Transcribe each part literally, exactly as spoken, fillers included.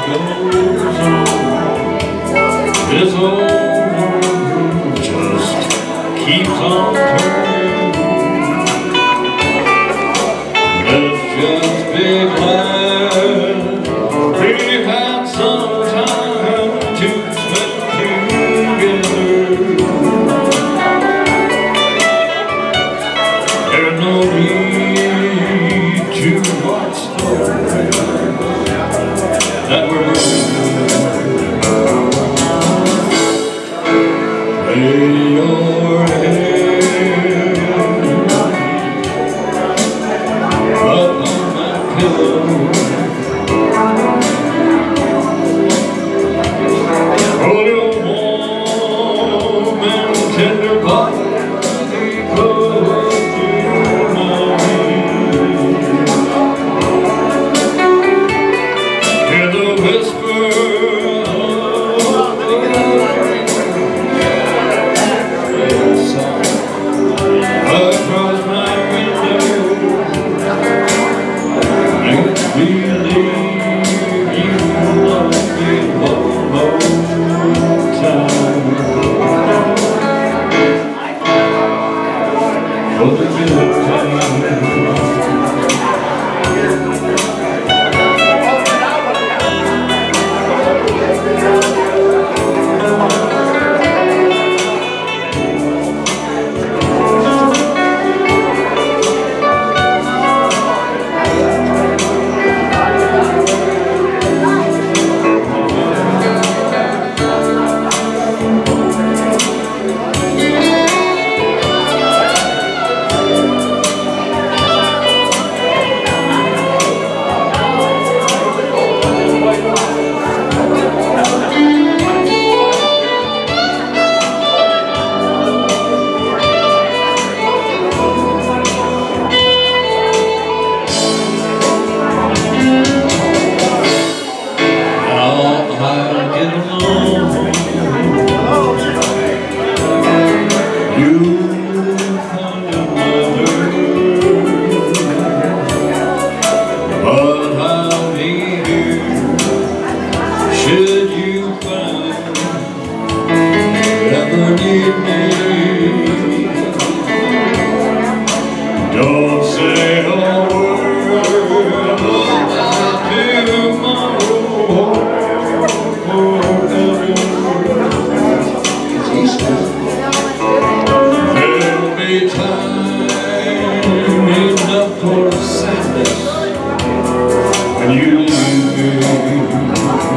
goes on, this old world just keeps on turning. Let's just be glad we had some time to spend together. There's no need to watch the rain that we're lay your head up on my pillow. Hold your warm and tender body close to mine. Hear the whisper of the rain across my window. Make believe you love me one more time. For the good times. Should you find ever need me, don't say a word about tomorrow. There'll be time enough for sadness when you leave me.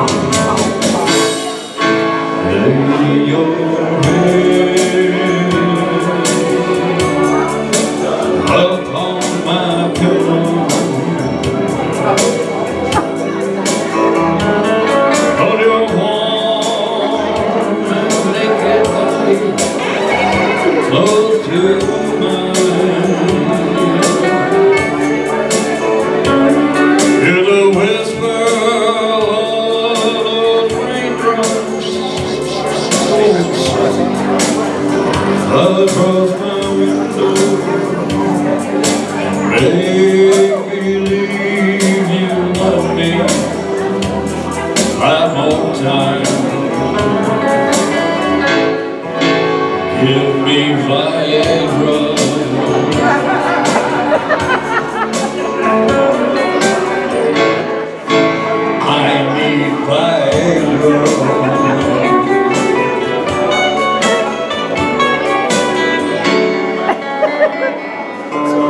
Lay your head upon my pillow. Hold your warm and naked body close to mine. Hear the whisper of those raindrops across my window. Make believe you love me one more time. Give me Viagra. I need Viagra. So